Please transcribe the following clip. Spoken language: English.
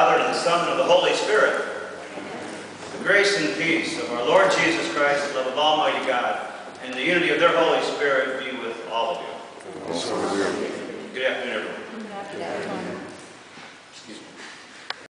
Father, and of the Son, and of the Holy Spirit. The grace and peace of our Lord Jesus Christ, the love of Almighty God, and the unity of their Holy Spirit be with all of you. Good afternoon, everyone.